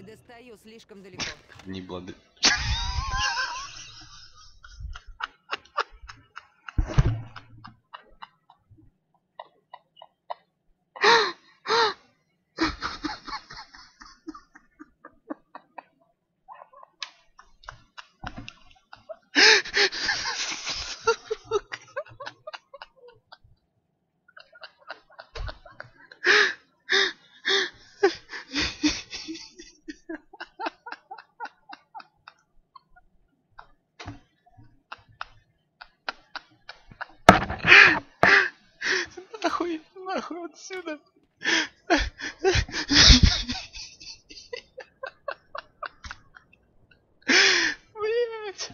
достаю, слишком далеко. Не блады. Нахуй, нахуй отсюда. Блять.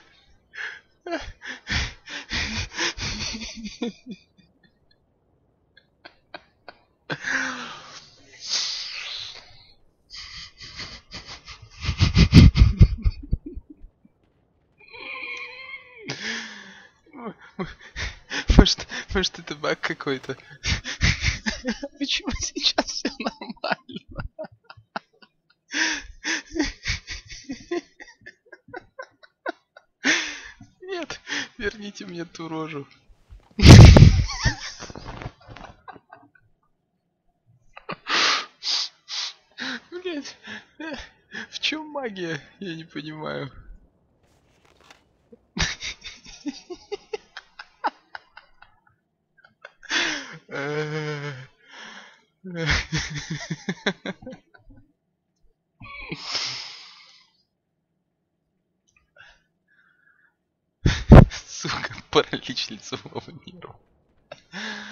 Может это баг какой-то? Почему сейчас все нормально? Нет, верните мне ту рожу. Блять, в чем магия? Я не понимаю. Сука, паралич лицевого нерва.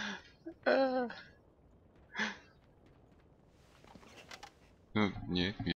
Ну, не,